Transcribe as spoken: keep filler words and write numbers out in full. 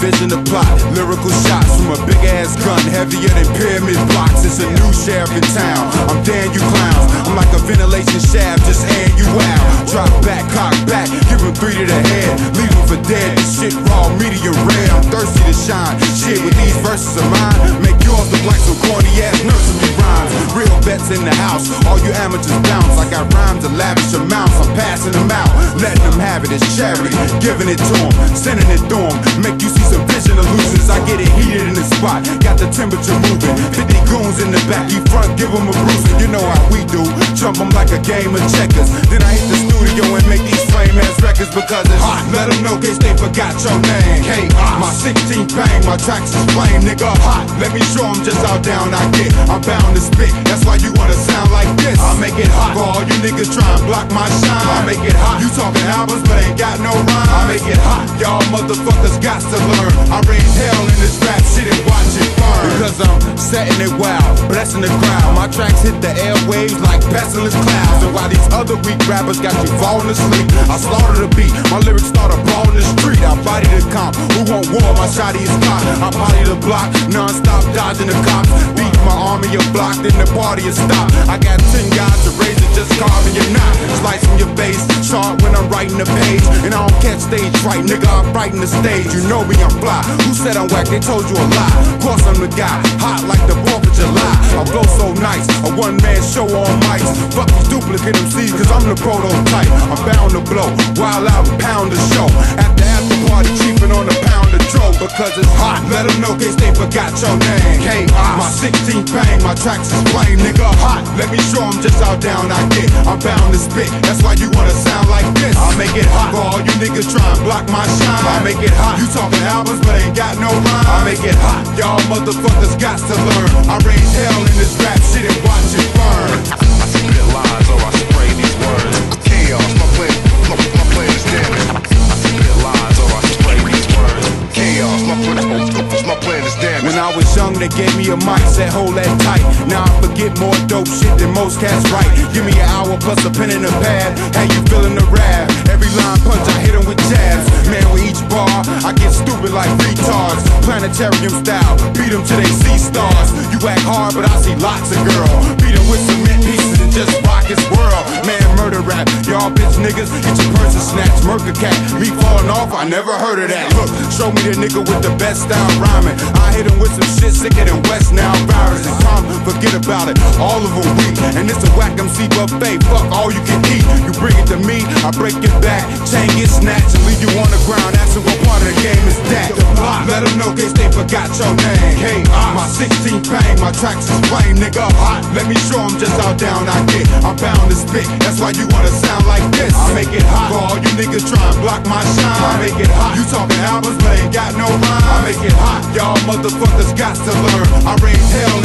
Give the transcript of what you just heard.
envision the plot. Lyrical shots from a big ass gun, heavier than pyramid blocks. It's a new sheriff in town. I'm Dan, you clowns. I'm like a ventilation shaft, just airing you out. Drop back, cock back, give him three to the head, leave him for dead. This shit raw, medium rare. I'm thirsty to shine. Shit, with these verses of mine, make yours look like some corny ass nursery rhymes. Real vets in the house, all you amateurs bounce. I got rhymes of lavish amounts, I'm passing them out, letting them have it as charity, giving it to them, sending it through them. Make you see some vision illusions. I get it heated in the spot, got the temperature moving. Fifty goons in the back, you front, give them a bruising. You know how we do, jump them like a game of checkers. Then I hit the studio and make these flame ass records because it's hot. Let them know case they forgot your name. Hey, my sixteen bang, my tracks is plain, nigga hot. Let me show them just how down I get. I'm bound to spit, that's why you wanna sound like this. I make it hot for all you niggas try and block my shine. I make it hot. You talking albums but ain't got no rhyme. I make it hot. Y'all motherfuckers got to learn. I raise hell in this rap shit and watch it burn. Because I'm setting it wild, blessing the crowd. My tracks hit the airwaves like pestilence clouds. And while these other weak rappers got you falling asleep, I slaughter the beat. My lyrics start a brawl in the street. I body the comp. Who want war? My shotty is cocked. I body the block, non-stop dodging the cops. Beat my army a block, then the party is stopped. I got ten guys to raise it, just carving your knot, slicing your face, sharp when I'm writing the page. And I don't catch stage fright, nigga, I'm writing the stage. You know me, I'm fly. Who said I'm whack? They told you a lie. Course I'm the guy, hot like the fourth of July. I blow so nice, a one-man show on mics. Fuck these duplicate M Cs, cause I'm the prototype. I'm bound to blow, while out and pound the show. At the after party, cheapin' on the pound of dro, because it's hot. Let them know case they forgot your name. Hey, my sixteen bang, my tracks is plain, nigga hot. Let me show them just how down I get. I'm bound to spit, that's why you wanna sound like this. I make it hot for all you niggas try and block my shine. I make it hot. You talking albums but ain't got no rhyme. I make it hot. Y'all motherfuckers got to learn. I raise hell in this rap shit and watch it burn. I spit lies or I spray these words. Chaos, my plan, my, my plan is damning. I spit lies or I spray these words. Chaos, my plan, my plan is damning. When I was young, they gave me a mic, said hold that tight. Now I forget more dope shit than most cats write. Give me an hour plus a pen and a pad. How you feeling the rap? Every line punch, I hit 'em with jabs. Man, with each bar, I get stupid like retards. Planetarium style, beat 'em till they see stars. You act hard, but I see lots of girls. Beat 'em with cement pieces and just rock his world. Man, murder rap, y'all bitch niggas, get your purses snatched. Murder cat, me falling off, I never heard of that. Look, show me the nigga with the best style rhyming. I hit him with some shit sicker than West Nile virus. And calm, forget about it, all of them weak. And it's a whack M C buffet, fuck all you can eat. You bring it to me, I break it back. Chain get snatched and leave you on the ground. Asking what part of the game is that. The block, let them know case they forgot your name. Hey, my sixteen bang, my tracks is plain, nigga hot. Let me show them just how down I get. I'm bound to spit, that's why you wanna sound like this. I make it hot for all you niggas try and block my shine. I make it hot. You talking albums but ain't got no rhyme. I make it hot. Y'all motherfuckers got to learn. I raise hell